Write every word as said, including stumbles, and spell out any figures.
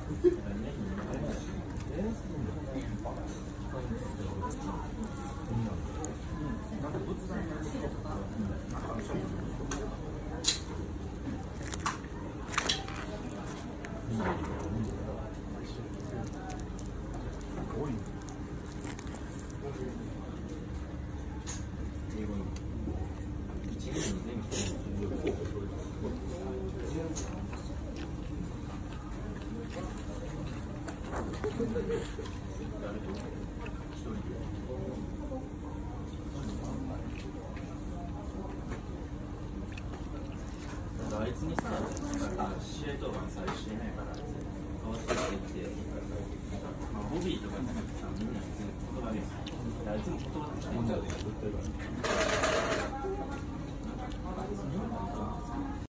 あいつにさ、試合当番さえしてないから、かわしてって言って、まあ、ボビーとかじゃなくてさ、みんな普通に言葉です。あいつも言葉って言っちゃうで。